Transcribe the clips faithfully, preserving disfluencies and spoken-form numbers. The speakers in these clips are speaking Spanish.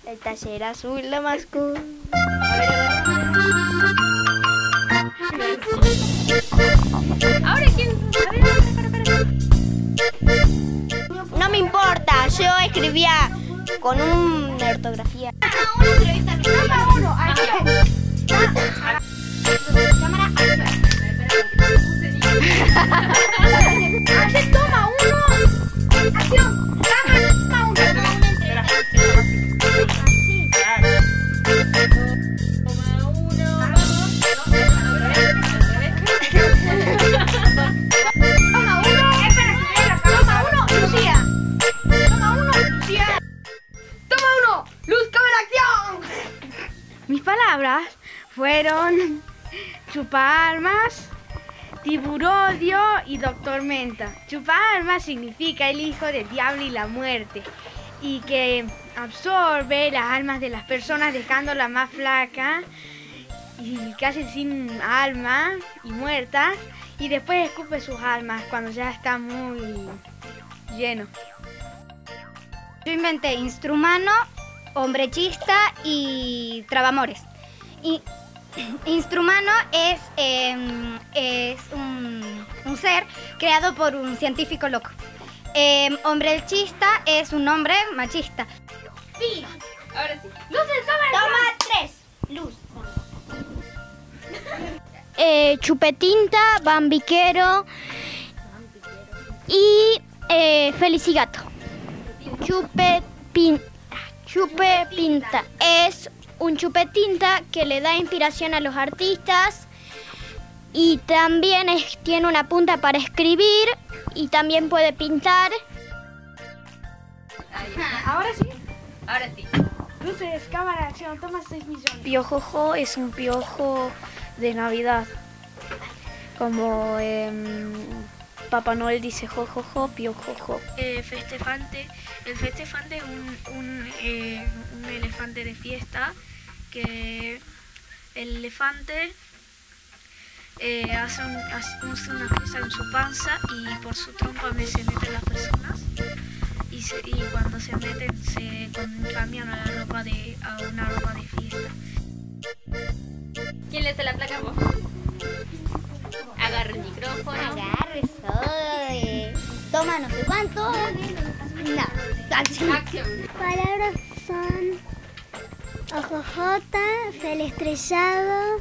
El taller azul, la más cool. Ahora quién. No me importa, yo escribía con una ortografía. Toma uno, acción. Cámara, acción. Hace toma uno. Acción. Cámara, toma uno. Mis palabras fueron Chupalmas, Tiburodio y Doctor Menta. Chupalmas significa el hijo del diablo y la muerte, y que absorbe las almas de las personas dejándolas más flacas y casi sin alma y muertas, y después escupe sus almas cuando ya está muy lleno. Yo inventé Instrumano, Hombrechista y Trabamores. Y Instrumano es, eh, es un, un ser creado por un científico loco. Eh, Hombrechista es un hombre machista. Sí. Ahora sí. Luces, cámara. Toma tres. Luz. Eh, Chupetinta, Bambiquero y eh, Felicigato. Chupepin, Chupepinta es un chupetinta que le da inspiración a los artistas y también es, tiene una punta para escribir y también puede pintar. Ahora sí. Ahora sí. Luces, cámara, acción, toma seis millones. Piojojo es un piojo de Navidad. Como eh, Papá Noel dice jojojo, piojojo. Eh, festefante. El festefante es un, un, eh, un elefante de fiesta, que el elefante eh, hace, un, hace una fiesta en su panza y por su trompa se meten las personas. Y, se, y cuando se meten se cambian a la ropa de a una ropa de fiesta. ¿Quién le hace la placa vos? Agarra el micrófono. Agarre, soy. Toma no sé cuánto. No, acción. Acción. Palabras son ojojota, fel estrellado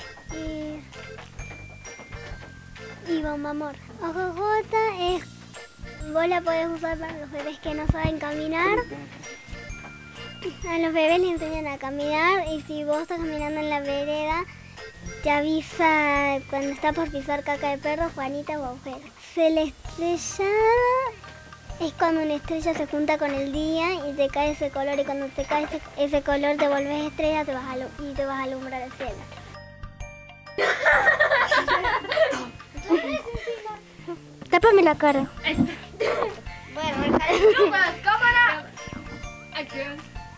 y, y bombamor. Ojojota es, vos la podés usar para los bebés que no saben caminar. A los bebés les enseñan a caminar y si vos estás caminando en la vereda, te avisa cuando está por pisar caca de perro, Juanita o agujero. Fel estrellado es cuando una estrella se junta con el día y te cae ese color, y cuando te cae ese, ese color te vuelves estrella te vas a, y te vas a alumbrar el cielo. Tápame la cara. Bueno, Cámara. Acción.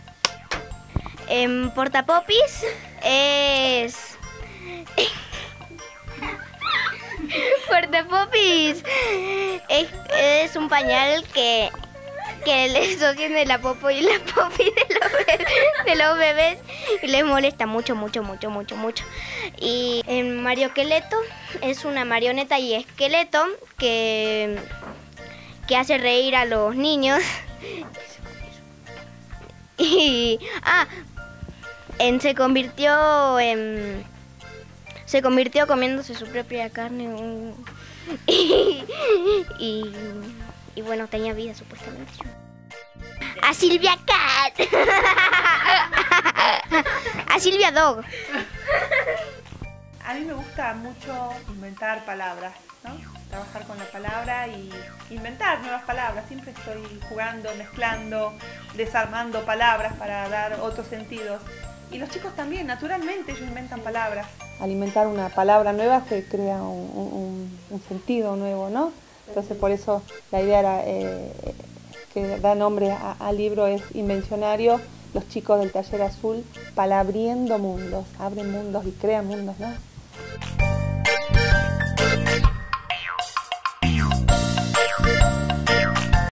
en Portapopis es... Portapopis es, es un pañal que, que le sostiene la popo y la popi de los, bebés, de los bebés y les molesta mucho, mucho, mucho, mucho, mucho. Y en Marioqueleto es una marioneta y esqueleto que, que hace reír a los niños. Y ah, en, se convirtió en se convirtió comiéndose su propia carne un, y, y, y bueno, tenía vida supuestamente. A Silvia Cat. A Silvia Dog. A mí me gusta mucho inventar palabras, ¿no? Trabajar con la palabra y inventar nuevas palabras. Siempre estoy jugando, mezclando, desarmando palabras para dar otros sentidos. Y los chicos también, naturalmente, ellos inventan palabras. Al inventar una palabra nueva se crea un, un, un sentido nuevo, ¿no? Entonces por eso la idea era, eh, que da nombre al libro es Invencionario. Los chicos del Taller Azul palabriendo mundos, abren mundos y crean mundos, ¿no?